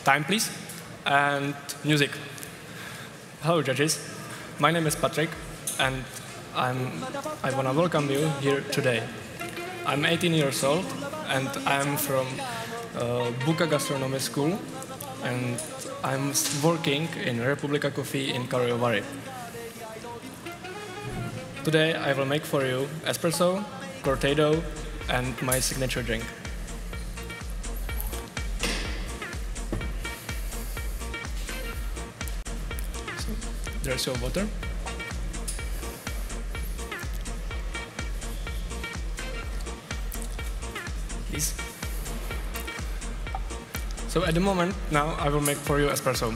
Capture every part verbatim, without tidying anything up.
time, please. And music. Hello, judges. My name is Patrick, and I'm, I want to welcome you here today. I'm eighteen years old, and I'm from uh, Buka Gastronomy School, and I'm working in Republika Coffee in Karlovy Vary. Today, I will make for you espresso, cortado, and my signature drink. So, there's your water. Please. So at the moment, now I will make for you espresso.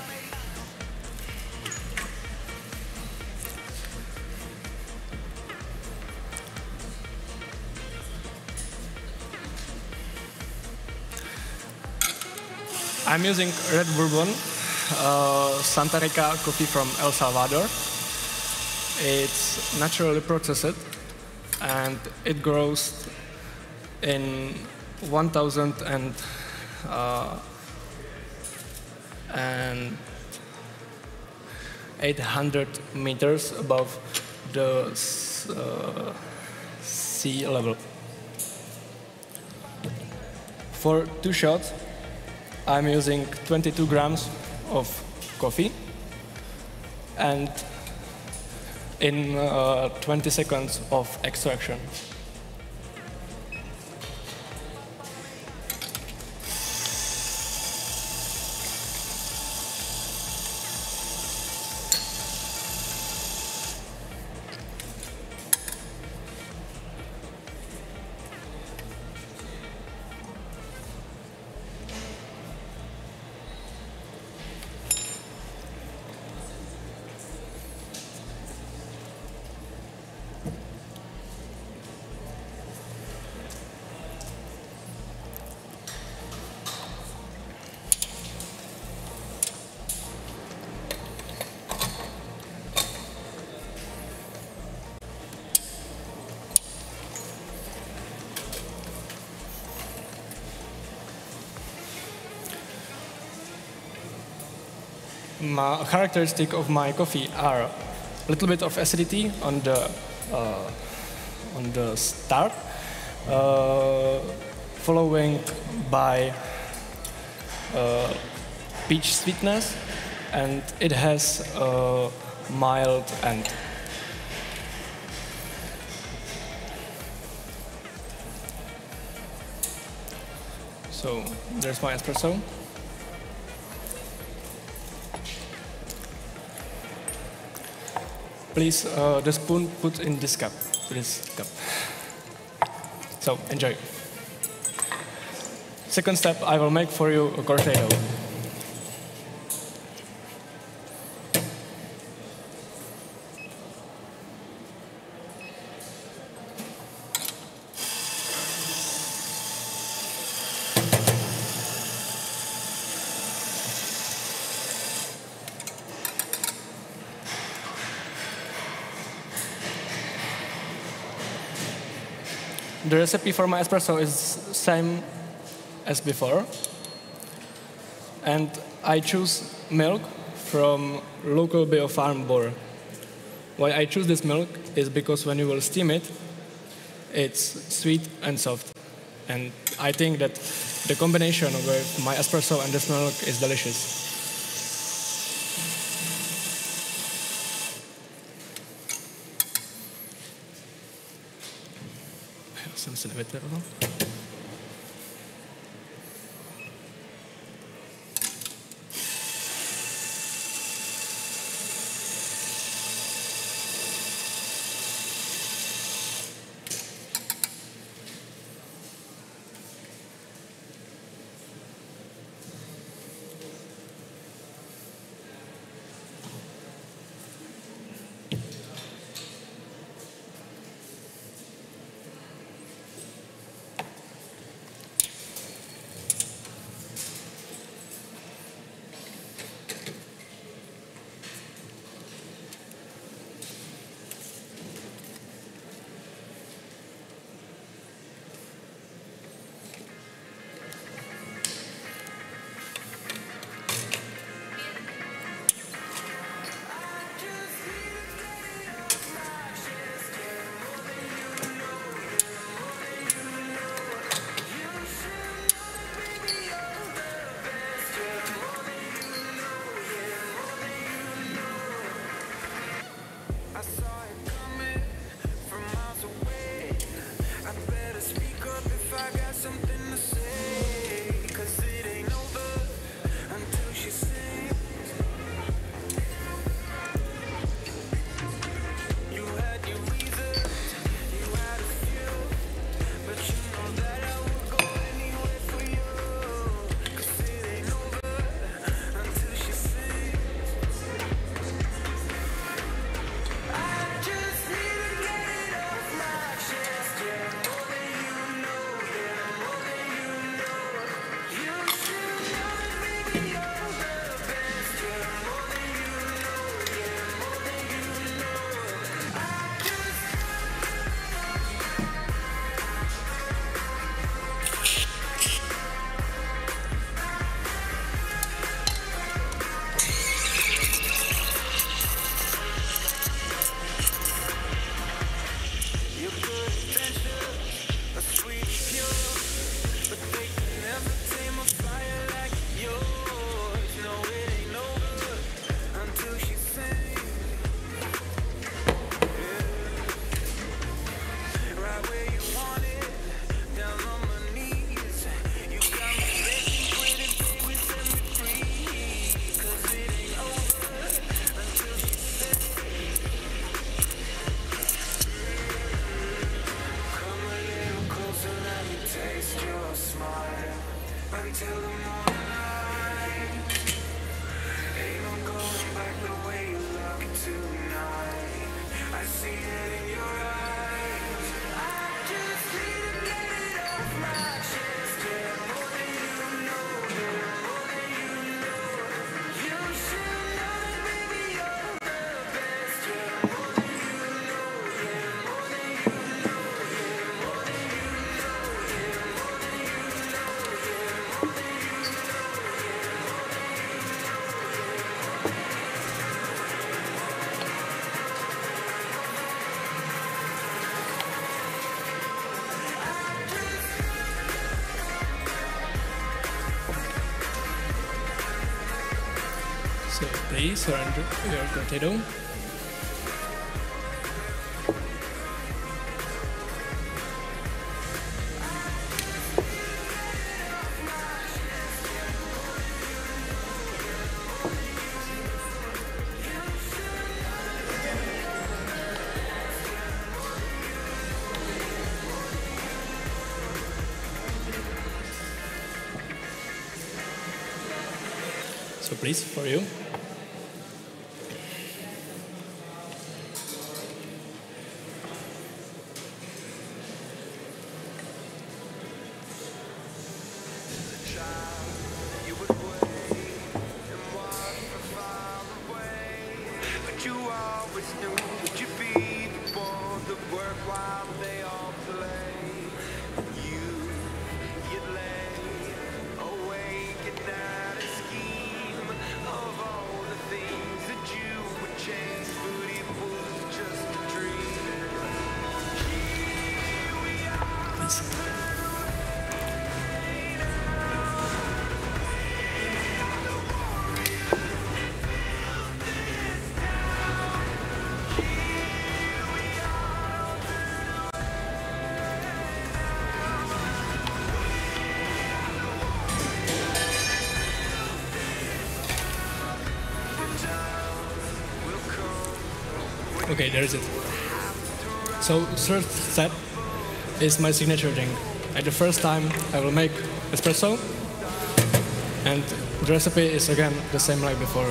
I'm using red bourbon, uh, Santa Rica coffee from El Salvador. It's naturally processed, and it grows in one thousand and, uh, and eight hundred meters above the uh, sea level. For two shots, I'm using twenty-two grams of coffee, and in uh, twenty seconds of extraction. My characteristic of my coffee are a little bit of acidity on the uh, on the start, uh, following by uh, peach sweetness, and it has a mild end. So there's my espresso. Please, uh, the spoon put in this cup, this cup. So, enjoy. Second step, I will make for you a cortado. The recipe for my espresso is same as before, and I choose milk from local biofarm Bor. Why I choose this milk is because when you will steam it, it's sweet and soft, and I think that the combination with my espresso and this milk is delicious. Jsem si nevytrhl. So please surrender your potato. So please, for you. Okay, there is it. So third step is my signature drink. At the first time I will make espresso, and the recipe is again the same like before.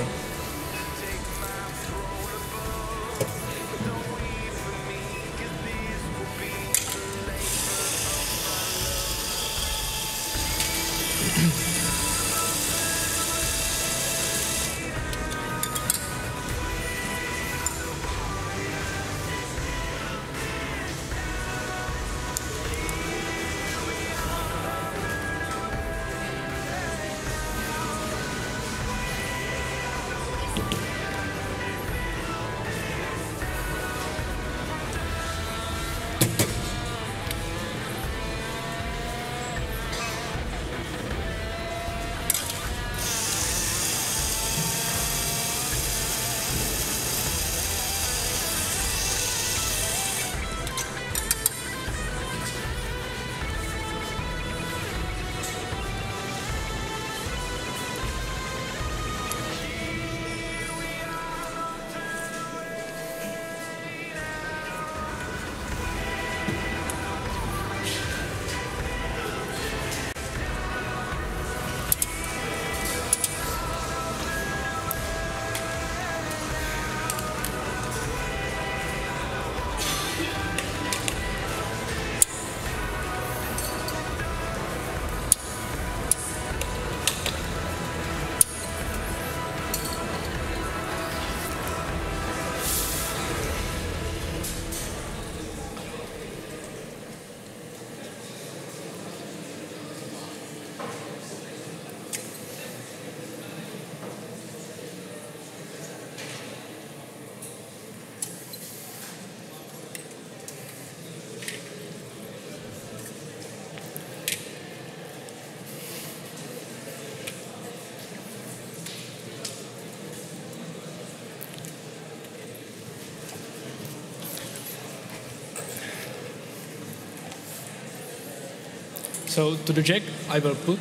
So to the jig I will put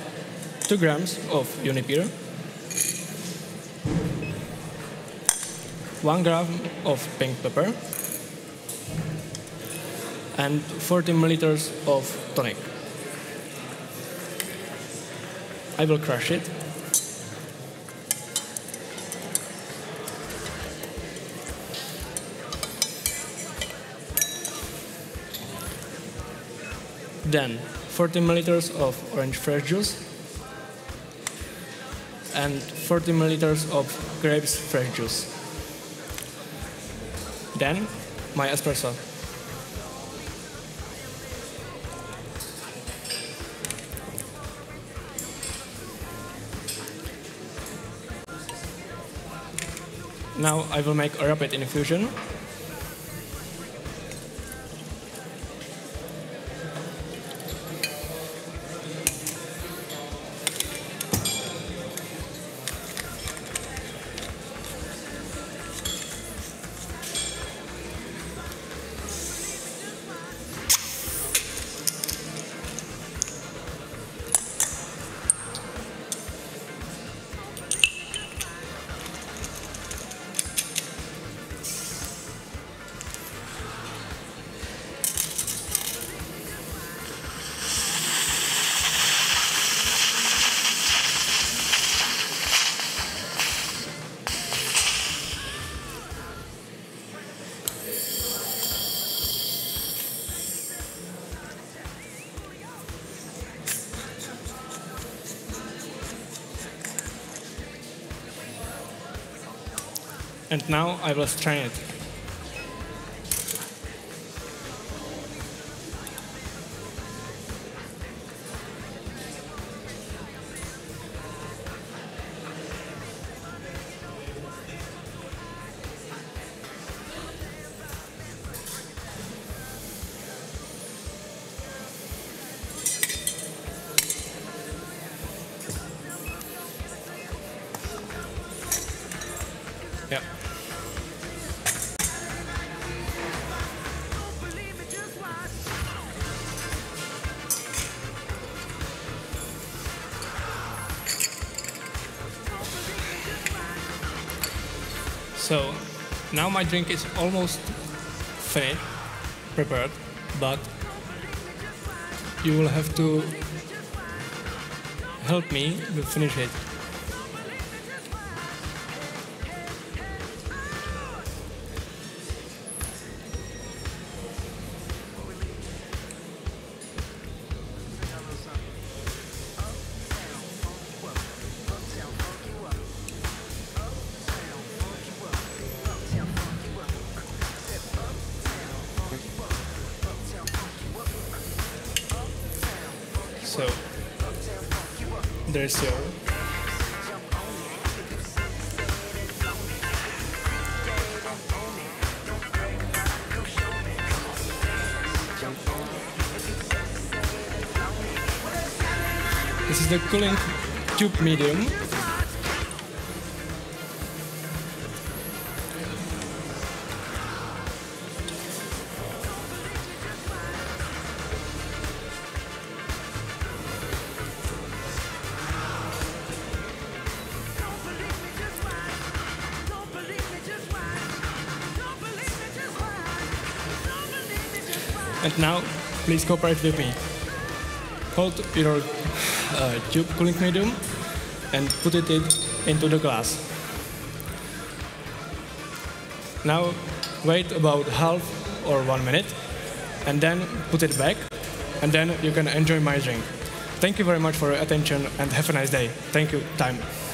two grams of Unipeer, one gram of pink pepper, and forty milliliters of tonic. I will crush it. Then forty milliliters of orange fresh juice and forty milliliters of grapes fresh juice. Then my espresso. Now I will make a rapid infusion. And now I will strain it. Yeah. So now my drink is almost finished, prepared, but you will have to help me to finish it. So there's your this is the cooling tube medium. And now, please cooperate with me. Hold your uh, tube cooling medium and put it in, into the glass. Now, wait about half or one minute, and then put it back, and then you can enjoy my drink. Thank you very much for your attention, and have a nice day. Thank you. Time.